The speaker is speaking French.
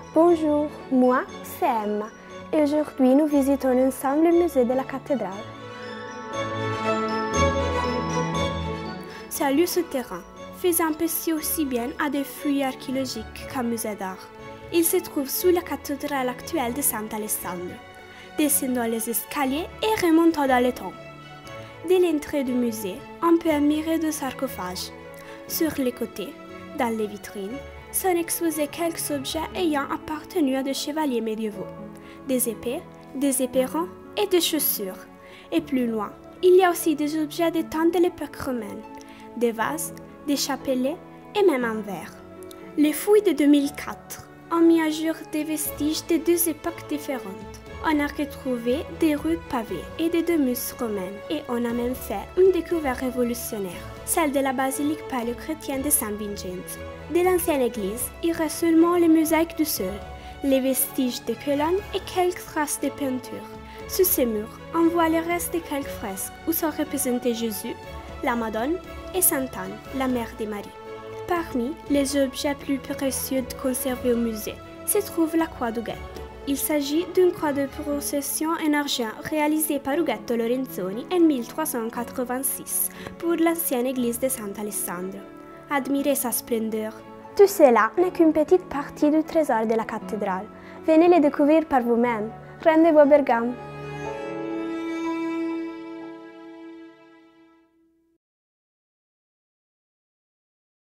Bonjour, moi c'est Emma et aujourd'hui nous visitons ensemble le musée de la cathédrale. C'est un lieu souterrain, faisant penser aussi bien à des fouilles archéologiques qu'à un musée d'art. Il se trouve sous la cathédrale actuelle de Sant'Alessandro. Descendons les escaliers et remontons dans le temps. Dès l'entrée du musée, on peut admirer deux sarcophages. Sur les côtés, dans les vitrines, sont exposés quelques objets ayant appartenu à des chevaliers médiévaux, des épées, des éperons et des chaussures. Et plus loin, il y a aussi des objets des temps de l'époque romaine, des vases, des chapelets et même un verre. Les fouilles de 2004 ont mis à jour des vestiges de deux époques différentes. On a retrouvé des rues pavées et des domus romaines et on a même fait une découverte révolutionnaire, celle de la basilique paléochrétienne de San Vincenzo. De l'ancienne église, il reste seulement les mosaïques du sol, les vestiges de colonnes et quelques traces de peinture. Sous ces murs, on voit le reste de quelques fresques où sont représentés Jésus, la Madone et Sainte Anne, la mère de Marie. Parmi les objets plus précieux conservés au musée se trouve la croix d'Uguetto. Il s'agit d'une croix de procession en argent réalisée par Uguetto Lorenzoni en 1386 pour l'ancienne église de Sant'Alessandro. Admirez sa splendeur. Tout cela n'est qu'une petite partie du trésor de la cathédrale. Venez le découvrir par vous-même. Rendez-vous à Bergame.